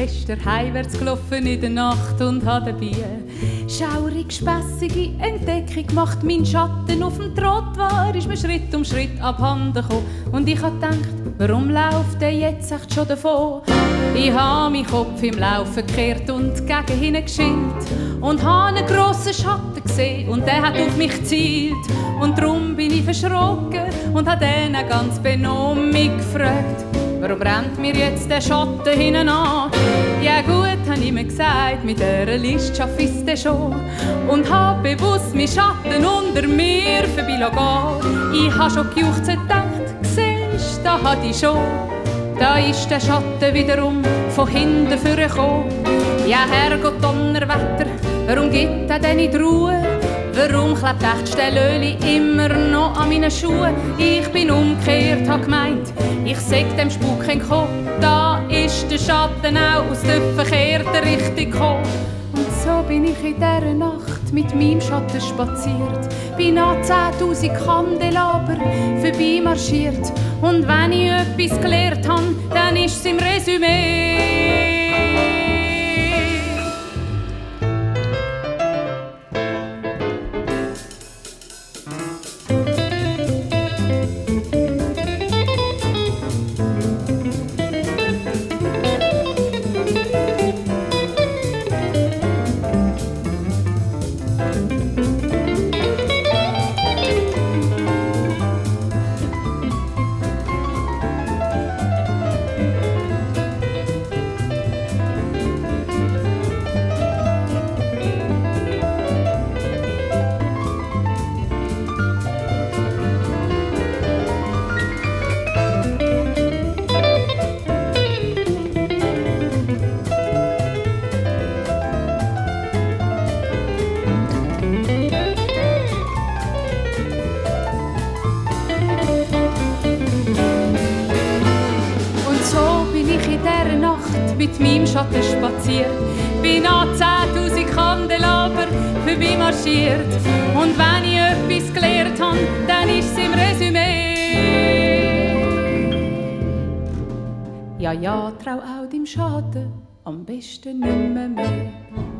gestern heimwärts gelaufen in der Nacht und habe dabei schaurig spässige Entdeckung gemacht. Mein Schatten auf dem Trottoir ist mir Schritt um Schritt abhanden gekommen. Und ich habe gedacht, warum läuft der jetzt echt schon davon? Ich habe meinen Kopf im Laufen gekehrt und gegen hinten geschielt und habe einen grossen Schatten gesehen und der hat auf mich gezielt. Und darum bin ich verschrocken und habe den ganz benommen gefragt, warum rennt mir jetzt der Schatten hinten an? Ja gut, habe ich mir gesagt, mit dieser List schaffe ich es schon. Und habe bewusst meinen Schatten unter mir vorbeigehen. Ich habe schon gejuchzt und gedacht, siehst, da hat ich schon. Da ist der Schatten wiederum von hinten vorgekommen. Ja Herrgott Donnerwetter, warum gibt er denn nicht Ruhe? Warum klebt echt Stellöli immer noch an meinen Schuhen? Ich bin umgekehrt, hab gemeint, ich sag dem Spuk entkommen. Da ist der Schatten auch aus der verkehrten Richtung gekommen. Und so bin ich in dieser Nacht mit meinem Schatten spaziert, bin an 10'000 Kandelaber vorbei marschiert. Und wenn ich etwas gelernt habe, dann ist es im Resümee. Mit meinem Schatten spaziert, bin an 10'000 Kandelaber vorbei marschiert. Und wenn ich etwas gelernt habe, dann ist es im Resümee. Ja, trau auch deinem Schatten am besten nimmer mehr.